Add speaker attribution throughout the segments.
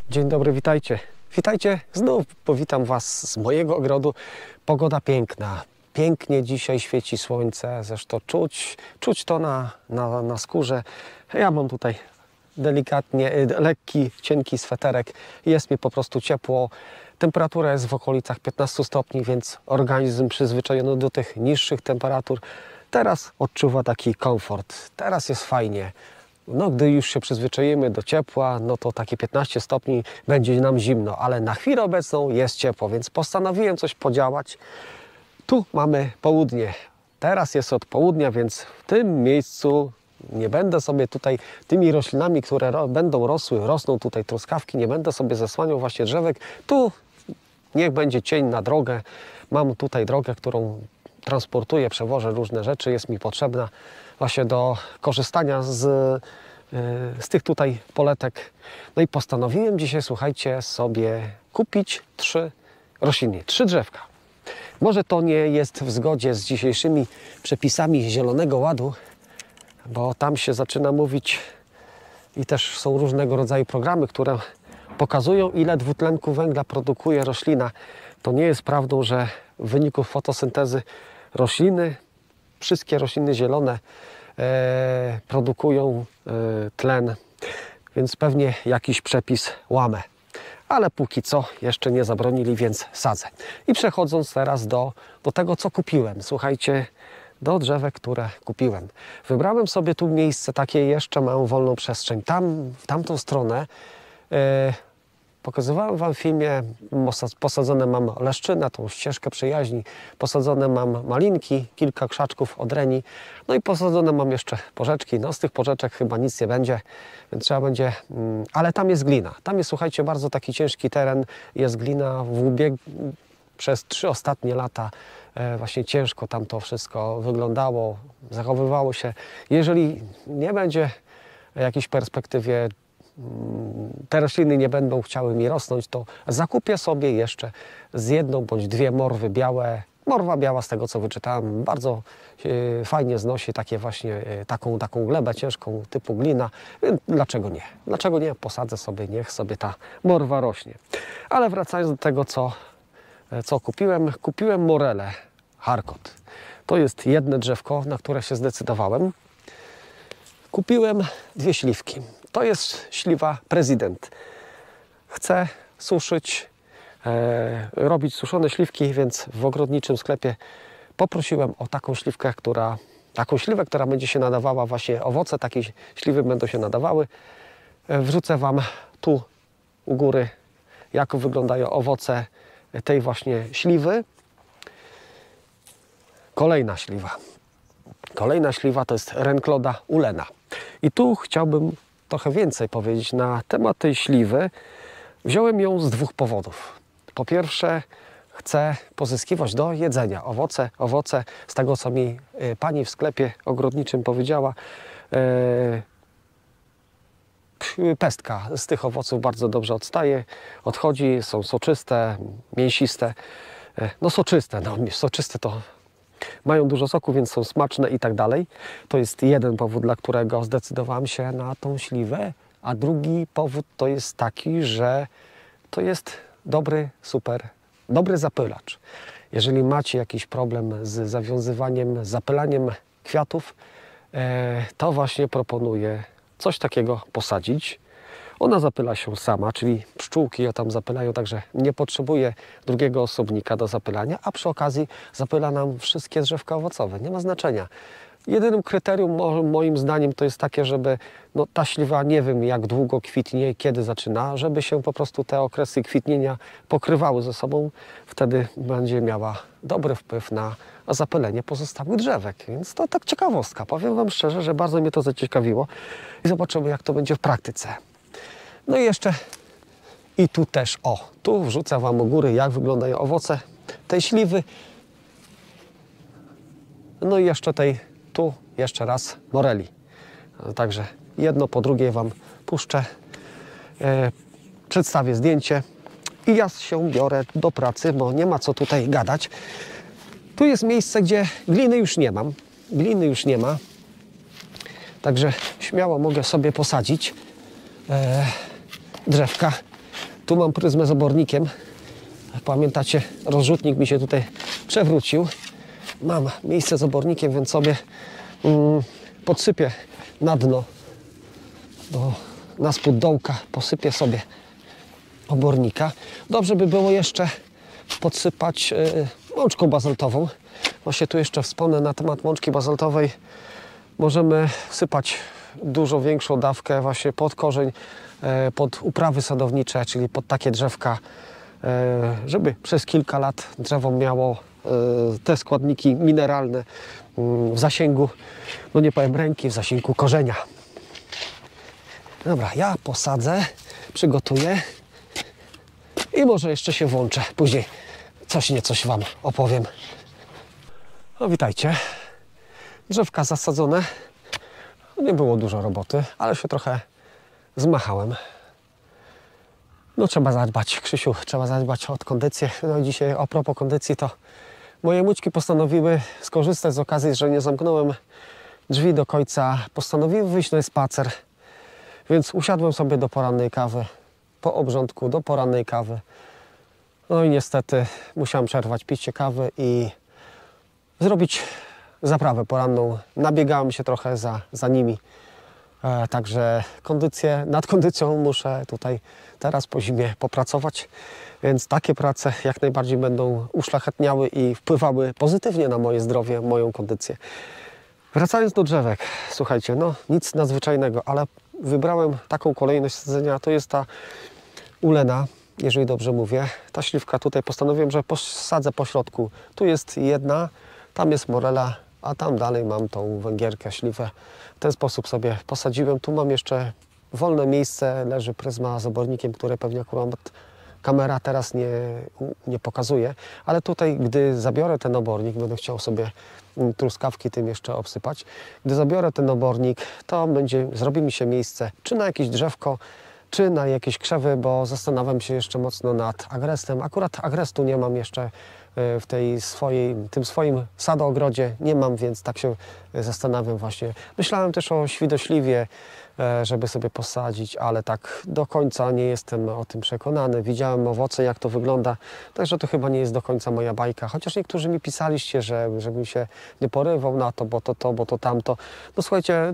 Speaker 1: Dzień dobry, witajcie. Witajcie, znów powitam Was z mojego ogrodu. Pogoda piękna. Pięknie dzisiaj świeci słońce, zresztą czuć to na skórze. Ja mam tutaj delikatnie, lekki, cienki sweterek. Jest mi po prostu ciepło. Temperatura jest w okolicach 15 stopni, więc organizm przyzwyczajony do tych niższych temperatur teraz odczuwa taki komfort. Teraz jest fajnie. No, gdy już się przyzwyczajimy do ciepła, no to takie 15 stopni będzie nam zimno, ale na chwilę obecną jest ciepło, więc postanowiłem coś podziałać. Tu mamy południe. Teraz jest od południa, więc w tym miejscu nie będę sobie tutaj tymi roślinami, które będą rosną tutaj truskawki, nie będę sobie zasłaniał właśnie drzewek. Tu niech będzie cień na drogę. Mam tutaj drogę, którą transportuję, przewożę różne rzeczy, jest mi potrzebna właśnie do korzystania z tych tutaj poletek. No i postanowiłem dzisiaj, słuchajcie, sobie kupić 3 rośliny, 3 drzewka. Może to nie jest w zgodzie z dzisiejszymi przepisami Zielonego Ładu, bo tam się zaczyna mówić i też są różnego rodzaju programy, które pokazują, ile dwutlenku węgla produkuje roślina. To nie jest prawdą, że w wyniku fotosyntezy rośliny, wszystkie rośliny zielone produkują tlen, więc pewnie jakiś przepis łamę. Ale póki co jeszcze nie zabronili, więc sadzę. I przechodząc teraz do tego, co kupiłem. Słuchajcie, do drzewek, które kupiłem. Wybrałem sobie tu miejsce takie, jeszcze mam wolną przestrzeń. Tam, w tamtą stronę pokazywałem Wam w filmie, posadzone mam leszczynę, tą ścieżkę przyjaźni, posadzone mam malinki, kilka krzaczków odreni, no i posadzone mam jeszcze porzeczki. No z tych porzeczek chyba nic nie będzie, więc trzeba będzie, ale tam jest glina. Tam jest, słuchajcie, bardzo taki ciężki teren, jest glina przez 3 ostatnie lata. Właśnie ciężko tam to wszystko wyglądało, zachowywało się. Jeżeli nie będzie w jakiejś perspektywie, te rośliny nie będą chciały mi rosnąć, to zakupię sobie jeszcze z 1 bądź 2 morwy białe. Morwa biała, z tego co wyczytałem, bardzo fajnie znosi takie właśnie, taką glebę ciężką typu glina. Dlaczego nie? Dlaczego nie? Posadzę sobie, niech sobie ta morwa rośnie. Ale wracając do tego, co kupiłem. Kupiłem morelę Harcourt. To jest jedno drzewko, na które się zdecydowałem. Kupiłem 2 śliwki. To jest śliwa prezydent. Chcę suszyć, robić suszone śliwki, więc w ogrodniczym sklepie poprosiłem o taką śliwkę, która będzie się nadawała, właśnie owoce takiej śliwy będą się nadawały. Wrzucę Wam tu u góry, jak wyglądają owoce tej właśnie śliwy. Kolejna śliwa to jest Rencloda ulena. I tu chciałbym trochę więcej powiedzieć na temat tej śliwy. Wziąłem ją z 2 powodów. Po pierwsze, chcę pozyskiwać do jedzenia owoce z tego, co mi pani w sklepie ogrodniczym powiedziała. Pestka z tych owoców bardzo dobrze odchodzi, są soczyste, mięsiste. No soczyste to mają dużo soku, więc są smaczne i tak dalej. To jest jeden powód, dla którego zdecydowałem się na tą śliwę, a drugi powód to jest taki, że to jest dobry zapylacz. Jeżeli macie jakiś problem z zawiązywaniem, zapylaniem kwiatów, to właśnie proponuję coś takiego posadzić. Ona zapyla się sama, czyli pszczółki ją tam zapylają, także nie potrzebuje drugiego osobnika do zapylania, a przy okazji zapyla nam wszystkie drzewka owocowe. Nie ma znaczenia. Jedynym kryterium moim zdaniem to jest takie, żeby ta śliwa, nie wiem jak długo kwitnie, kiedy zaczyna, żeby się po prostu te okresy kwitnienia pokrywały ze sobą. Wtedy będzie miała dobry wpływ na zapylenie pozostałych drzewek. Więc to tak ciekawostka. Powiem Wam szczerze, że bardzo mnie to zaciekawiło i zobaczymy, jak to będzie w praktyce. No i jeszcze tu też, tu wrzucę Wam u góry, jak wyglądają owoce tej śliwy. No i jeszcze tu jeszcze raz moreli. Także jedno po drugie Wam puszczę, przedstawię zdjęcie i ja się biorę do pracy, bo nie ma co tutaj gadać. Tu jest miejsce, gdzie gliny już nie ma, także śmiało mogę sobie posadzić drzewka. Tu mam pryzmę z obornikiem. Jak pamiętacie, rozrzutnik mi się tutaj przewrócił. Mam miejsce z obornikiem, więc sobie podsypię na dno, na spód dołka posypię sobie obornika. Dobrze by było jeszcze podsypać mączką bazaltową. Właśnie tu jeszcze wspomnę na temat mączki bazaltowej. Możemy sypać dużo większą dawkę właśnie pod korzeń, pod uprawy sadownicze, czyli pod takie drzewka, żeby przez kilka lat drzewo miało te składniki mineralne w zasięgu, no nie powiem ręki, w zasięgu korzenia. Dobra, ja posadzę, przygotuję i może jeszcze się włączę. Później coś Wam opowiem. No witajcie. Drzewka zasadzone. Nie było dużo roboty, ale się trochę zmachałem. No trzeba zadbać, Krzysiu, trzeba zadbać o kondycję. No dzisiaj a propos kondycji, to moje mućki postanowiły skorzystać z okazji, że nie zamknąłem drzwi do końca. Postanowiły wyjść na spacer, więc usiadłem sobie do porannej kawy. Po obrządku do porannej kawy. No i niestety musiałem przerwać picie kawy i zrobić zaprawę poranną. Nabiegałem się trochę za nimi. Także nad kondycją muszę tutaj teraz po zimie popracować. Więc takie prace jak najbardziej będą uszlachetniały i wpływały pozytywnie na moje zdrowie, moją kondycję. Wracając do drzewek, słuchajcie, no nic nadzwyczajnego, ale wybrałem taką kolejność sadzenia. To jest ta ulena, jeżeli dobrze mówię. Ta śliwka tutaj postanowiłem, że posadzę po środku. Tu jest jedna, tam jest morela, a tam dalej mam tą węgierkę, śliwę. W ten sposób sobie posadziłem. Tu mam jeszcze wolne miejsce, leży pryzma z obornikiem, które pewnie akurat kamera teraz nie pokazuje, ale tutaj, gdy zabiorę ten obornik, będę chciał sobie truskawki tym jeszcze obsypać. Gdy zabiorę ten obornik, to zrobi mi się miejsce czy na jakieś drzewko, czy na jakieś krzewy, bo zastanawiam się jeszcze mocno nad agrestem. Akurat agrestu nie mam jeszcze w tym swoim sadoogrodzie, nie mam, więc tak się zastanawiam właśnie. Myślałem też o świdośliwie, żeby sobie posadzić, ale tak do końca nie jestem o tym przekonany. Widziałem owoce, jak to wygląda, także to chyba nie jest do końca moja bajka. Chociaż niektórzy mi pisaliście, żebym się nie porywał na to, bo to tamto. No słuchajcie,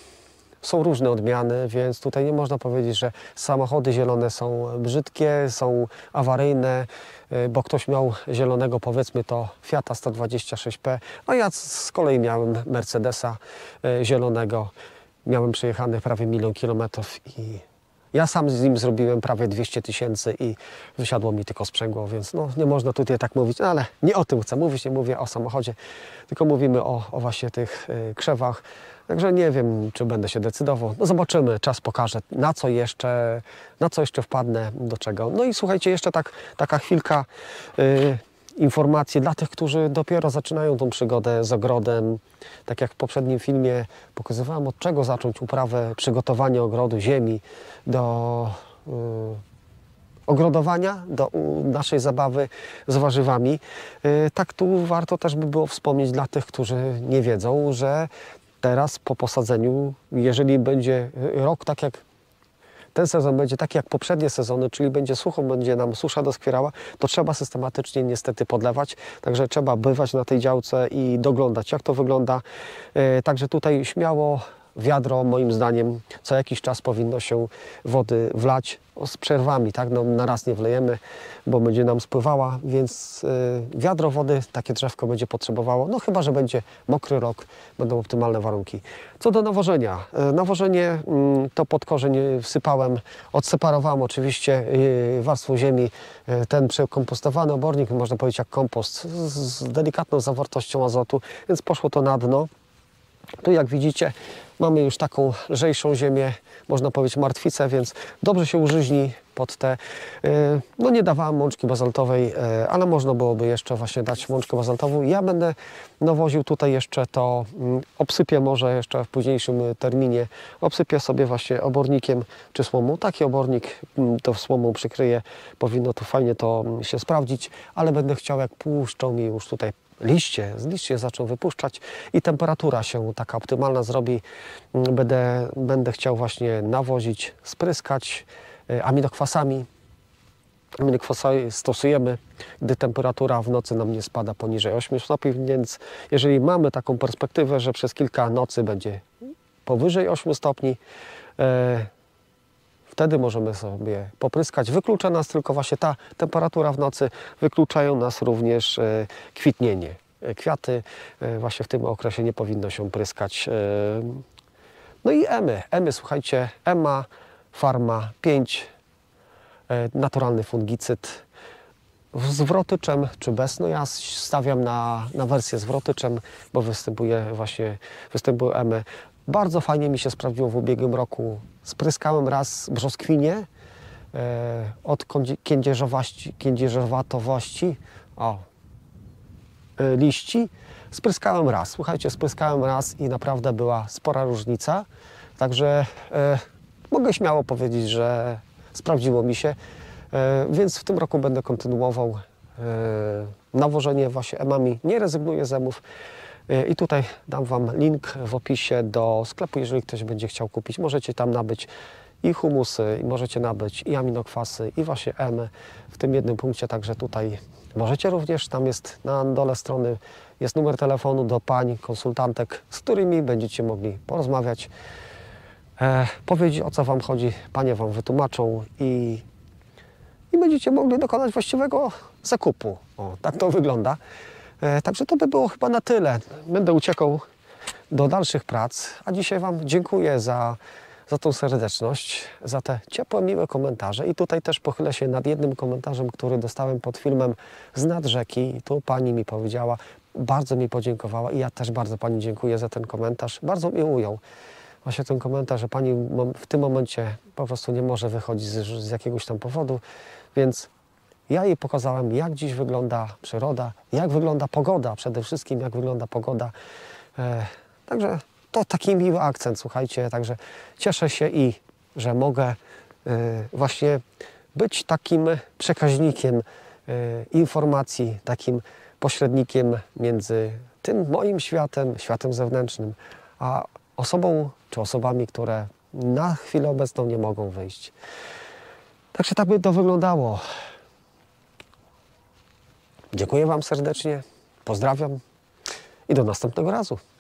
Speaker 1: są różne odmiany, więc tutaj nie można powiedzieć, że samochody zielone są brzydkie, są awaryjne, bo ktoś miał zielonego, powiedzmy to Fiata 126P, a ja z kolei miałem Mercedesa zielonego. Miałem przejechane prawie 1 000 000 kilometrów i ja sam z nim zrobiłem prawie 200 000 i wysiadło mi tylko sprzęgło, więc no, nie można tutaj tak mówić, no, ale nie o tym chcę mówić, nie mówię o samochodzie, tylko mówimy o właśnie tych krzewach. Także nie wiem, czy będę się decydował. No zobaczymy, czas pokaże, na co jeszcze wpadnę, do czego. No i słuchajcie, jeszcze taka chwilka informacji dla tych, którzy dopiero zaczynają tą przygodę z ogrodem. Tak jak w poprzednim filmie pokazywałem, od czego zacząć uprawę, przygotowanie ogrodu, ziemi do ogrodowania, do naszej zabawy z warzywami. Tak tu warto też by było wspomnieć dla tych, którzy nie wiedzą, że teraz po posadzeniu, jeżeli będzie rok tak jak ten sezon będzie taki jak poprzednie sezony, czyli będzie sucho, będzie nam susza doskwierała, to trzeba systematycznie niestety podlewać. Także trzeba bywać na tej działce i doglądać, jak to wygląda. Także tutaj śmiało wiadro, moim zdaniem, co jakiś czas powinno się wody wlać z przerwami, tak? No, na raz nie wlejemy, bo będzie nam spływała, więc wiadro wody takie drzewko będzie potrzebowało, no chyba że będzie mokry rok, będą optymalne warunki. Co do nawożenia. Nawożenie to pod korzeń wsypałem, odseparowałem oczywiście warstwą ziemi ten przekompostowany obornik, można powiedzieć jak kompost, z delikatną zawartością azotu, więc poszło to na dno. Tu jak widzicie mamy już taką lżejszą ziemię, można powiedzieć martwicę, więc dobrze się użyźni pod te. No nie dawałem mączki bazaltowej, ale można byłoby jeszcze właśnie dać mączkę bazaltową. Ja będę nawoził tutaj jeszcze to, obsypię może jeszcze w późniejszym terminie, obsypię sobie właśnie obornikiem czy słomą. Taki obornik to słomą przykryję, powinno to fajnie to się sprawdzić, ale będę chciał, jak puszczą mi już tutaj z liście zaczął wypuszczać i temperatura się taka optymalna zrobi. Będę chciał właśnie nawozić, spryskać aminokwasami. Aminokwasowy stosujemy, gdy temperatura w nocy nam nie spada poniżej 8 stopni, więc jeżeli mamy taką perspektywę, że przez kilka nocy będzie powyżej 8 stopni, wtedy możemy sobie popryskać. Wyklucza nas tylko właśnie ta temperatura w nocy, wykluczają nas również kwitnienie. Kwiaty właśnie w tym okresie nie powinno się pryskać. No i EMY, słuchajcie, EMA Pharma 5, naturalny fungicyd z wrotyczem czy bez. No ja stawiam na wersję z wrotyczem, bo występują EMY. Bardzo fajnie mi się sprawdziło w ubiegłym roku. Spryskałem raz brzoskwinię od kędzierzowatowości liści. Spryskałem raz. Słuchajcie, spryskałem raz i naprawdę była spora różnica. Także mogę śmiało powiedzieć, że sprawdziło mi się. Więc w tym roku będę kontynuował nawożenie właśnie emami. Nie rezygnuję z emów. I tutaj dam Wam link w opisie do sklepu, jeżeli ktoś będzie chciał kupić. Możecie tam nabyć i humusy, i możecie nabyć i aminokwasy, i właśnie emy w tym jednym punkcie. Także tutaj możecie również, tam jest na dole strony jest numer telefonu do pań konsultantek, z którymi będziecie mogli porozmawiać, powiedzieć, o co Wam chodzi. Panie Wam wytłumaczą i będziecie mogli dokonać właściwego zakupu. O, tak to wygląda. Także to by było chyba na tyle. Będę uciekał do dalszych prac, a dzisiaj Wam dziękuję za tą serdeczność, za te ciepłe, miłe komentarze. I tutaj też pochylę się nad jednym komentarzem, który dostałem pod filmem z nad rzeki. I tu Pani mi powiedziała, bardzo mi podziękowała i ja też bardzo Pani dziękuję za ten komentarz. Bardzo mi ujął właśnie ten komentarz, że Pani w tym momencie po prostu nie może wychodzić z jakiegoś tam powodu, więc ja jej pokazałem, jak dziś wygląda przyroda, jak wygląda pogoda, przede wszystkim jak wygląda pogoda. Także to taki miły akcent, słuchajcie, także cieszę się i że mogę właśnie być takim przekaźnikiem informacji, takim pośrednikiem między tym moim światem, światem zewnętrznym, a osobą czy osobami, które na chwilę obecną nie mogą wyjść. Także tak by to wyglądało. Dziękuję Wam serdecznie, pozdrawiam i do następnego razu.